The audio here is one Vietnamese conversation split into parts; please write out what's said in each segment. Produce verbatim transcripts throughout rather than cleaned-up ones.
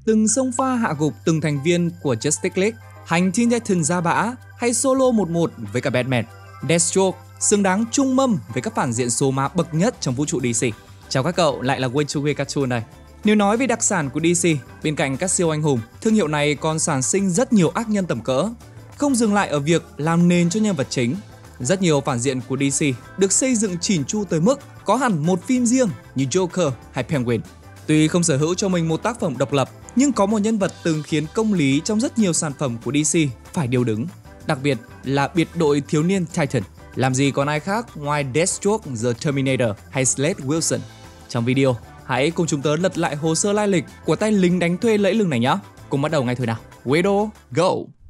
từng xông pha hạ gục từng thành viên của Justice League, hành Teen Titans ra bã hay solo một một với cả Batman, Deathstroke xứng đáng chung mâm với các phản diện số má bậc nhất trong vũ trụ đê xê. Chào các cậu, lại là Way to Way Cartoon này. Nếu nói về đặc sản của đê xê, bên cạnh các siêu anh hùng, thương hiệu này còn sản sinh rất nhiều ác nhân tầm cỡ. Không dừng lại ở việc làm nền cho nhân vật chính, rất nhiều phản diện của đê xê được xây dựng chỉn chu tới mức có hẳn một phim riêng như Joker hay Penguin. Tuy không sở hữu cho mình một tác phẩm độc lập, nhưng có một nhân vật từng khiến công lý trong rất nhiều sản phẩm của đê xê phải điêu đứng, đặc biệt là biệt đội thiếu niên Titan. Làm gì còn ai khác ngoài Deathstroke, The Terminator hay Slade Wilson. Trong video, hãy cùng chúng tớ lật lại hồ sơ lai lịch của tay lính đánh thuê lẫy lừng này nhé. Cùng bắt đầu ngay thôi nào. Video, go!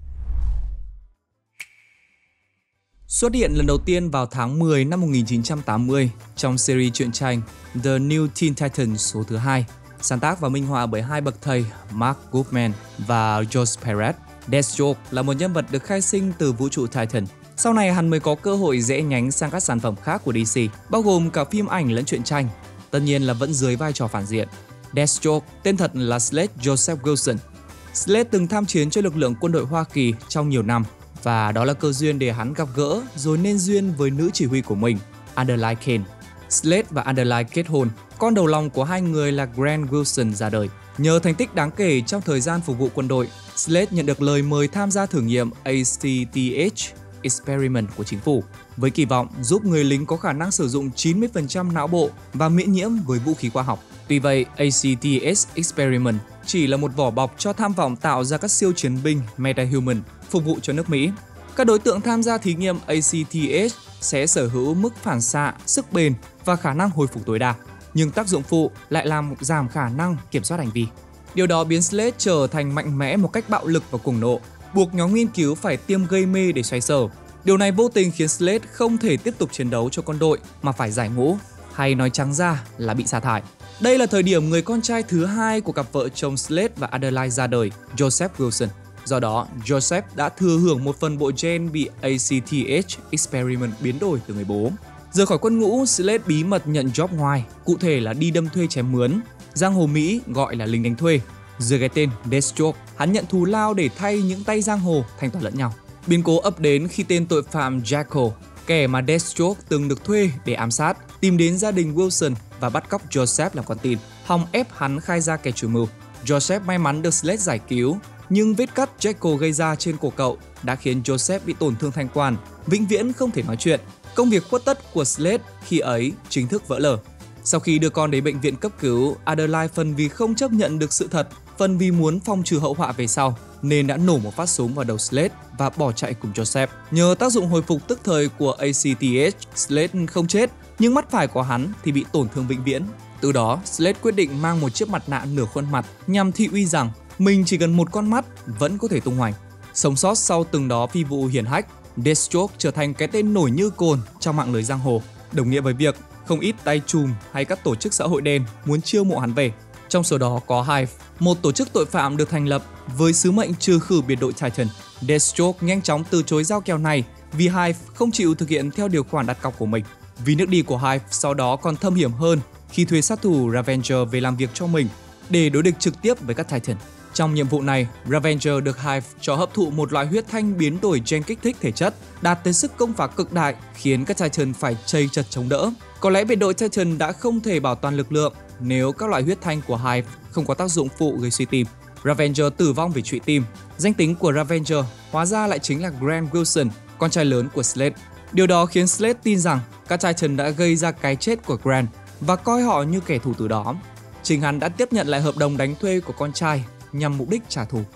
Xuất hiện lần đầu tiên vào tháng mười năm một nghìn chín trăm tám mươi trong series truyện tranh The New Teen Titans số thứ hai, sáng tác và minh họa bởi hai bậc thầy Mark Goodman và Josh Perez. Deathstroke là một nhân vật được khai sinh từ vũ trụ Titan. Sau này hắn mới có cơ hội rẽ nhánh sang các sản phẩm khác của đê xê, bao gồm cả phim ảnh lẫn truyện tranh. Tất nhiên là vẫn dưới vai trò phản diện. Deathstroke tên thật là Slade Joseph Wilson. Slade từng tham chiến cho lực lượng quân đội Hoa Kỳ trong nhiều năm, và đó là cơ duyên để hắn gặp gỡ rồi nên duyên với nữ chỉ huy của mình, Adelaide Kane. Slade và Adelaide kết hôn, con đầu lòng của hai người là Grant Wilson ra đời. Nhờ thành tích đáng kể trong thời gian phục vụ quân đội, Slade nhận được lời mời tham gia thử nghiệm a xê tê hát Experiment của chính phủ, với kỳ vọng giúp người lính có khả năng sử dụng chín mươi phần trăm não bộ và miễn nhiễm với vũ khí khoa học. Tuy vậy, a xê tê hát Experiment chỉ là một vỏ bọc cho tham vọng tạo ra các siêu chiến binh metahuman phục vụ cho nước Mỹ. Các đối tượng tham gia thí nghiệm a xê tê hát sẽ sở hữu mức phản xạ, sức bền và khả năng hồi phục tối đa, nhưng tác dụng phụ lại làm giảm khả năng kiểm soát hành vi. Điều đó biến Slade trở thành mạnh mẽ một cách bạo lực và cuồng nộ, buộc nhóm nghiên cứu phải tiêm gây mê để xoay sở. Điều này vô tình khiến Slade không thể tiếp tục chiến đấu cho quân đội mà phải giải ngũ, hay nói trắng ra là bị sa thải. Đây là thời điểm người con trai thứ hai của cặp vợ chồng Slade và Adelaide ra đời, Joseph Wilson. Do đó, Joseph đã thừa hưởng một phần bộ gen bị a xê tê hát Experiment biến đổi từ người bố. Rời khỏi quân ngũ, Slade bí mật nhận job ngoài, cụ thể là đi đâm thuê chém mướn, giang hồ Mỹ gọi là lính đánh thuê. Dưới cái tên Deathstroke, hắn nhận thù lao để thay những tay giang hồ thanh toán lẫn nhau. Biến cố ập đến khi tên tội phạm Jackal, kẻ mà Deathstroke từng được thuê để ám sát, tìm đến gia đình Wilson và bắt cóc Joseph làm con tin, hòng ép hắn khai ra kẻ chủ mưu. Joseph may mắn được Slade giải cứu, nhưng vết cắt Jackal gây ra trên cổ cậu đã khiến Joseph bị tổn thương thanh quản, vĩnh viễn không thể nói chuyện. Công việc khuất tất của Slade khi ấy chính thức vỡ lở. Sau khi đưa con đến bệnh viện cấp cứu, Adelaide phần vì không chấp nhận được sự thật, phần vì muốn phòng trừ hậu họa về sau, nên đã nổ một phát súng vào đầu Slade và bỏ chạy cùng Joseph. Nhờ tác dụng hồi phục tức thời của a xê tê hát, Slade không chết, nhưng mắt phải của hắn thì bị tổn thương vĩnh viễn. Từ đó, Slade quyết định mang một chiếc mặt nạ nửa khuôn mặt nhằm thị uy rằng mình chỉ cần một con mắt vẫn có thể tung hoành. Sống sót sau từng đó phi vụ hiển hách, Deathstroke trở thành cái tên nổi như cồn trong mạng lưới giang hồ, đồng nghĩa với việc không ít tay trùm hay các tổ chức xã hội đen muốn chiêu mộ hắn về. Trong số đó có Hive, một tổ chức tội phạm được thành lập với sứ mệnh trừ khử biệt đội Titan. Deathstroke nhanh chóng từ chối giao kèo này vì Hive không chịu thực hiện theo điều khoản đặt cọc của mình. Vì nước đi của Hive sau đó còn thâm hiểm hơn khi thuê sát thủ Ravager về làm việc cho mình để đối địch trực tiếp với các Titan. Trong nhiệm vụ này, Ravager được Hive cho hấp thụ một loại huyết thanh biến đổi gen kích thích thể chất, đạt tới sức công phá cực đại, khiến các Titan phải chây chật chống đỡ. Có lẽ biệt đội Titan đã không thể bảo toàn lực lượng nếu các loại huyết thanh của Hive không có tác dụng phụ gây suy tim. Ravager tử vong vì trụy tim. Danh tính của Ravager hóa ra lại chính là Grant Wilson, con trai lớn của Slade. Điều đó khiến Slade tin rằng các Titan đã gây ra cái chết của Grant và coi họ như kẻ thù từ đó. Chính hắn đã tiếp nhận lại hợp đồng đánh thuê của con trai nhằm mục đích trả thù.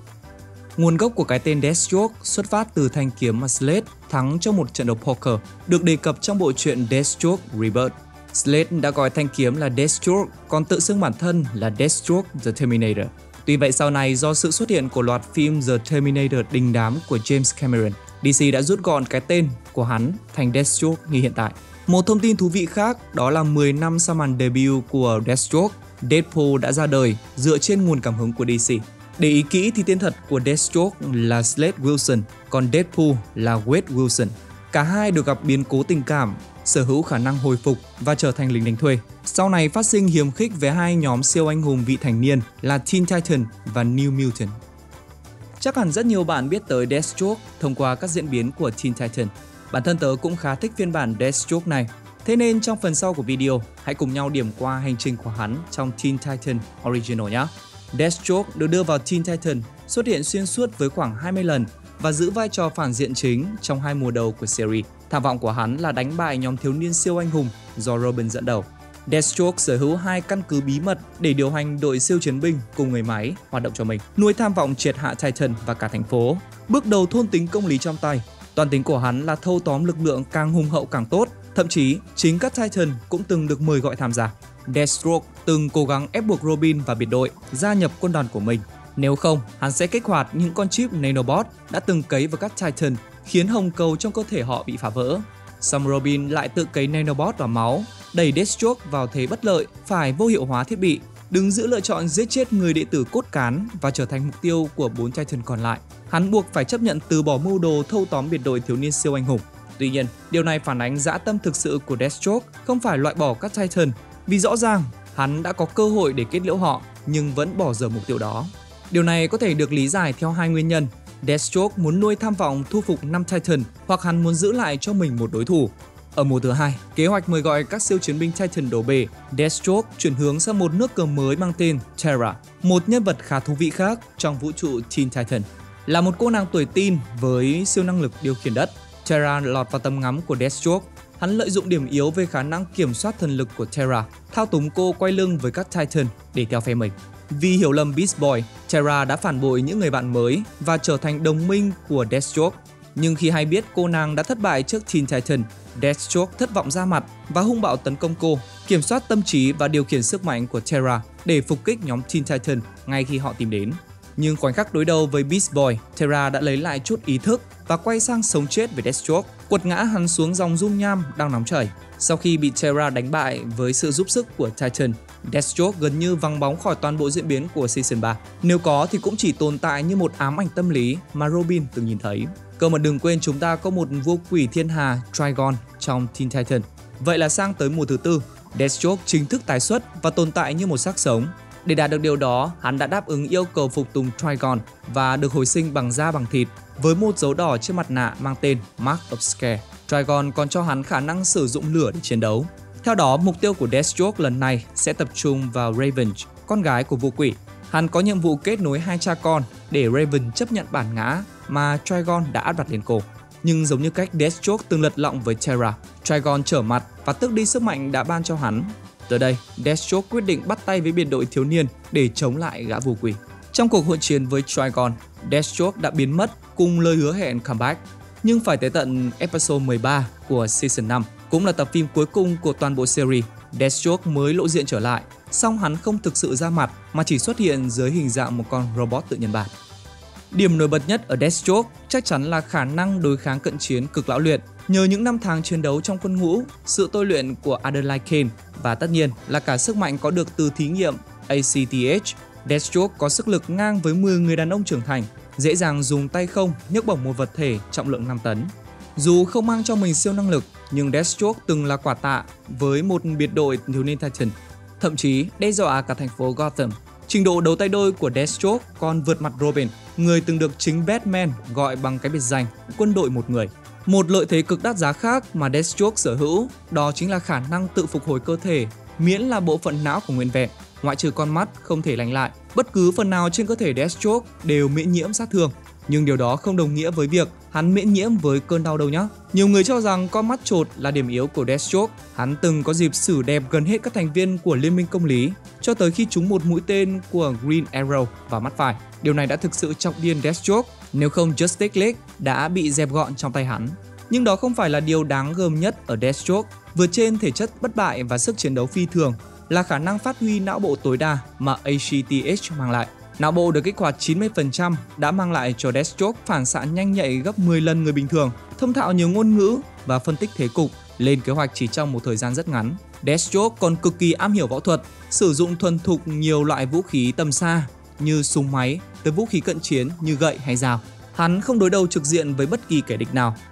Nguồn gốc của cái tên Deathstroke xuất phát từ thanh kiếm mà Slade thắng trong một trận đấu poker, được đề cập trong bộ truyện Deathstroke Rebirth. Slade đã gọi thanh kiếm là Deathstroke, còn tự xưng bản thân là Deathstroke The Terminator. Tuy vậy sau này do sự xuất hiện của loạt phim The Terminator đình đám của James Cameron, đê xê đã rút gọn cái tên của hắn thành Deathstroke như hiện tại. Một thông tin thú vị khác đó là mười năm sau màn debut của Deathstroke, Deadpool đã ra đời dựa trên nguồn cảm hứng của đê xê. Để ý kỹ thì tên thật của Deathstroke là Slade Wilson, còn Deadpool là Wade Wilson. Cả hai đều gặp biến cố tình cảm sở hữu khả năng hồi phục và trở thành lính đánh thuê. Sau này phát sinh hiềm khích với hai nhóm siêu anh hùng vị thành niên là Teen Titan và New Mutant. Chắc hẳn rất nhiều bạn biết tới Deathstroke thông qua các diễn biến của Teen Titan. Bản thân tớ cũng khá thích phiên bản Deathstroke này. Thế nên trong phần sau của video, hãy cùng nhau điểm qua hành trình của hắn trong Teen Titan Original nhé. Deathstroke được đưa vào Teen Titan, xuất hiện xuyên suốt với khoảng hai mươi lần và giữ vai trò phản diện chính trong hai mùa đầu của series. Tham vọng của hắn là đánh bại nhóm thiếu niên siêu anh hùng do Robin dẫn đầu. Deathstroke sở hữu hai căn cứ bí mật để điều hành đội siêu chiến binh cùng người máy hoạt động cho mình, nuôi tham vọng triệt hạ Titan và cả thành phố. Bước đầu thôn tính công lý trong tay, toàn tính của hắn là thâu tóm lực lượng càng hùng hậu càng tốt. Thậm chí, chính các Titan cũng từng được mời gọi tham gia. Deathstroke từng cố gắng ép buộc Robin và biệt đội gia nhập quân đoàn của mình. Nếu không, hắn sẽ kích hoạt những con chip nanobot đã từng cấy vào các Titan, khiến hồng cầu trong cơ thể họ bị phá vỡ. Song Robin lại tự cấy nanobot vào máu, đẩy Deathstroke vào thế bất lợi, phải vô hiệu hóa thiết bị, đứng giữa lựa chọn giết chết người đệ tử cốt cán và trở thành mục tiêu của bốn Titan còn lại. Hắn buộc phải chấp nhận từ bỏ mưu đồ thâu tóm biệt đội thiếu niên siêu anh hùng. Tuy nhiên, điều này phản ánh dã tâm thực sự của Deathstroke, không phải loại bỏ các Titan, vì rõ ràng hắn đã có cơ hội để kết liễu họ nhưng vẫn bỏ dở mục tiêu đó. Điều này có thể được lý giải theo hai nguyên nhân. Deathstroke muốn nuôi tham vọng thu phục năm Titan, hoặc hắn muốn giữ lại cho mình một đối thủ. Ở mùa thứ hai, kế hoạch mời gọi các siêu chiến binh Titan đổ bể, Deathstroke chuyển hướng sang một nước cờ mới mang tên Terra, một nhân vật khá thú vị khác trong vũ trụ Teen Titan. Là một cô nàng tuổi teen với siêu năng lực điều khiển đất, Terra lọt vào tầm ngắm của Deathstroke. Hắn lợi dụng điểm yếu về khả năng kiểm soát thần lực của Terra, thao túng cô quay lưng với các Titan để theo phe mình. Vì hiểu lầm Beast Boy, Terra đã phản bội những người bạn mới và trở thành đồng minh của Deathstroke. Nhưng khi hay biết cô nàng đã thất bại trước Teen Titan, Deathstroke thất vọng ra mặt và hung bạo tấn công cô, kiểm soát tâm trí và điều khiển sức mạnh của Terra để phục kích nhóm Teen Titan ngay khi họ tìm đến. Nhưng khoảnh khắc đối đầu với Beast Boy, Terra đã lấy lại chút ý thức và quay sang sống chết với Deathstroke, quật ngã hắn xuống dòng dung nham đang nóng chảy. Sau khi bị Terra đánh bại với sự giúp sức của Titan, Deathstroke gần như vắng bóng khỏi toàn bộ diễn biến của Season ba. Nếu có thì cũng chỉ tồn tại như một ám ảnh tâm lý mà Robin từng nhìn thấy. Cơ mà đừng quên chúng ta có một vua quỷ thiên hà Trigon trong Teen Titan. Vậy là sang tới mùa thứ tư, Deathstroke chính thức tái xuất và tồn tại như một xác sống. Để đạt được điều đó, hắn đã đáp ứng yêu cầu phục tùng Trigon và được hồi sinh bằng da bằng thịt với một dấu đỏ trên mặt nạ mang tên Mark of Scare. Trigon còn cho hắn khả năng sử dụng lửa để chiến đấu. Theo đó, mục tiêu của Deathstroke lần này sẽ tập trung vào Raven, con gái của vua quỷ. Hắn có nhiệm vụ kết nối hai cha con để Raven chấp nhận bản ngã mà Trigon đã áp đặt lên cô. Nhưng giống như cách Deathstroke từng lật lọng với Terra, Trigon trở mặt và tước đi sức mạnh đã ban cho hắn. Tới đây, Deathstroke quyết định bắt tay với biệt đội thiếu niên để chống lại gã vua quỷ. Trong cuộc hỗn chiến với Trigon, Deathstroke đã biến mất cùng lời hứa hẹn comeback. Nhưng phải tới tận episode mười ba của Season năm, cũng là tập phim cuối cùng của toàn bộ series, Deathstroke mới lộ diện trở lại. Song hắn không thực sự ra mặt mà chỉ xuất hiện dưới hình dạng một con robot tự nhân bản. Điểm nổi bật nhất ở Deathstroke chắc chắn là khả năng đối kháng cận chiến cực lão luyện. Nhờ những năm tháng chiến đấu trong quân ngũ, sự tôi luyện của Adelaide Kane và tất nhiên là cả sức mạnh có được từ thí nghiệm a xê tê hát, Deathstroke có sức lực ngang với mười người đàn ông trưởng thành, dễ dàng dùng tay không nhấc bổng một vật thể trọng lượng năm tấn. Dù không mang cho mình siêu năng lực, nhưng Deathstroke từng là quả tạ với một biệt đội thiếu niên Titan, thậm chí đe dọa cả thành phố Gotham. Trình độ đấu tay đôi của Deathstroke còn vượt mặt Robin, người từng được chính Batman gọi bằng cái biệt danh quân đội một người. Một lợi thế cực đắt giá khác mà Deathstroke sở hữu đó chính là khả năng tự phục hồi cơ thể, miễn là bộ phận não của nguyên vẹn, ngoại trừ con mắt không thể lành lại. Bất cứ phần nào trên cơ thể Deathstroke đều miễn nhiễm sát thương. Nhưng điều đó không đồng nghĩa với việc hắn miễn nhiễm với cơn đau đâu nhé. Nhiều người cho rằng con mắt chột là điểm yếu của Deathstroke. Hắn từng có dịp xử đẹp gần hết các thành viên của Liên minh Công lý, cho tới khi trúng một mũi tên của Green Arrow vào mắt phải. Điều này đã thực sự chọc điên Deathstroke, nếu không Justice League đã bị dẹp gọn trong tay hắn. Nhưng đó không phải là điều đáng gờm nhất ở Deathstroke. Vượt trên thể chất bất bại và sức chiến đấu phi thường là khả năng phát huy não bộ tối đa mà a xê tê hát mang lại. Não bộ được kích hoạt chín mươi phần trăm đã mang lại cho Deathstroke phản xạ nhanh nhạy gấp mười lần người bình thường, thông thạo nhiều ngôn ngữ và phân tích thế cục, lên kế hoạch chỉ trong một thời gian rất ngắn. Deathstroke còn cực kỳ am hiểu võ thuật, sử dụng thuần thục nhiều loại vũ khí tầm xa như súng máy tới vũ khí cận chiến như gậy hay dao. Hắn không đối đầu trực diện với bất kỳ kẻ địch nào,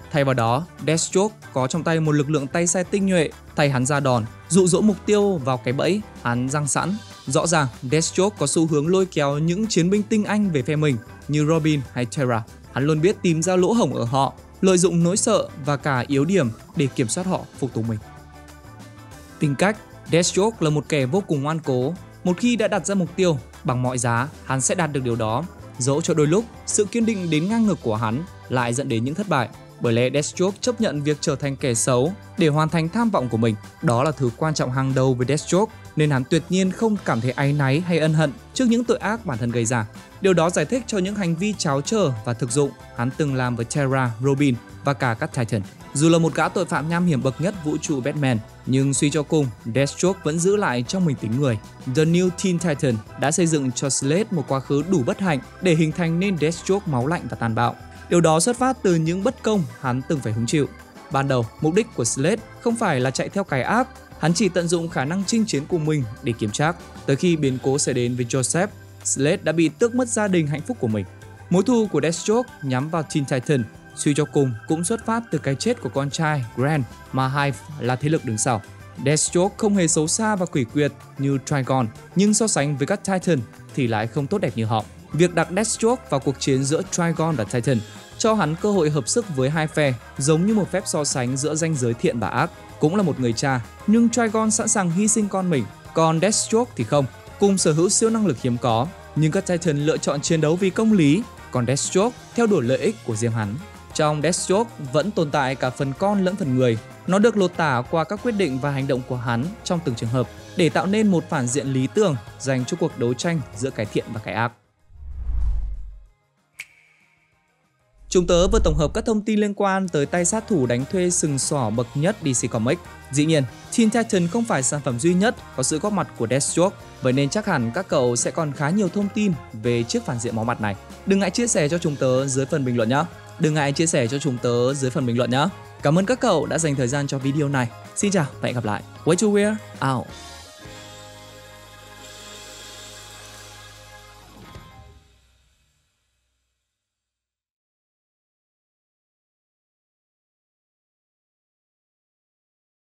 Thay vào đó, Deathstroke có trong tay một lực lượng tay sai tinh nhuệ thay hắn ra đòn, dụ dỗ mục tiêu vào cái bẫy hắn giăng sẵn. Rõ ràng, Deathstroke có xu hướng lôi kéo những chiến binh tinh anh về phe mình như Robin hay Tara. Hắn luôn biết tìm ra lỗ hổng ở họ, lợi dụng nỗi sợ và cả yếu điểm để kiểm soát họ phục tùng mình. Tính cách, Deathstroke là một kẻ vô cùng ngoan cố. Một khi đã đặt ra mục tiêu, bằng mọi giá, hắn sẽ đạt được điều đó. Dẫu cho đôi lúc, sự kiên định đến ngang ngực của hắn lại dẫn đến những thất bại. Bởi lẽ Deathstroke chấp nhận việc trở thành kẻ xấu để hoàn thành tham vọng của mình. Đó là thứ quan trọng hàng đầu với Deathstroke, nên hắn tuyệt nhiên không cảm thấy áy náy hay ân hận trước những tội ác bản thân gây ra. Điều đó giải thích cho những hành vi tráo trở và thực dụng hắn từng làm với Tara, Robin và cả các Titan. Dù là một gã tội phạm nham hiểm bậc nhất vũ trụ Batman, nhưng suy cho cùng, Deathstroke vẫn giữ lại trong mình tính người. The New Teen Titan đã xây dựng cho Slade một quá khứ đủ bất hạnh để hình thành nên Deathstroke máu lạnh và tàn bạo. Điều đó xuất phát từ những bất công hắn từng phải hứng chịu. Ban đầu, mục đích của Slade không phải là chạy theo cái ác, hắn chỉ tận dụng khả năng chinh chiến của mình để kiểm trác. Tới khi biến cố xảy đến với Joseph, Slade đã bị tước mất gia đình hạnh phúc của mình. Mối thù của Deathstroke nhắm vào Teen Titan suy cho cùng cũng xuất phát từ cái chết của con trai Grant mà Hive là thế lực đứng sau. Deathstroke không hề xấu xa và quỷ quyệt như Trigon, nhưng so sánh với các Titan thì lại không tốt đẹp như họ. Việc đặt Deathstroke vào cuộc chiến giữa Trigon và Titan cho hắn cơ hội hợp sức với hai phe, giống như một phép so sánh giữa ranh giới thiện và ác. Cũng là một người cha, nhưng Trigon sẵn sàng hy sinh con mình, còn Deathstroke thì không. Cùng sở hữu siêu năng lực hiếm có, nhưng các Titan lựa chọn chiến đấu vì công lý, còn Deathstroke theo đuổi lợi ích của riêng hắn. Trong Deathstroke vẫn tồn tại cả phần con lẫn phần người. Nó được lột tả qua các quyết định và hành động của hắn trong từng trường hợp để tạo nên một phản diện lý tưởng dành cho cuộc đấu tranh giữa cái thiện và cái ác. Chúng tớ vừa tổng hợp các thông tin liên quan tới tay sát thủ đánh thuê sừng sỏ bậc nhất đê xê Comics. Dĩ nhiên, Teen Titan không phải sản phẩm duy nhất có sự góp mặt của Deathstroke, vậy nên chắc hẳn các cậu sẽ còn khá nhiều thông tin về chiếc phản diện máu mặt này. Đừng ngại chia sẻ cho chúng tớ dưới phần bình luận nhé. Đừng ngại chia sẻ cho chúng tớ dưới phần bình luận nhé. Cảm ơn các cậu đã dành thời gian cho video này. Xin chào và hẹn gặp lại. Way to Wear out.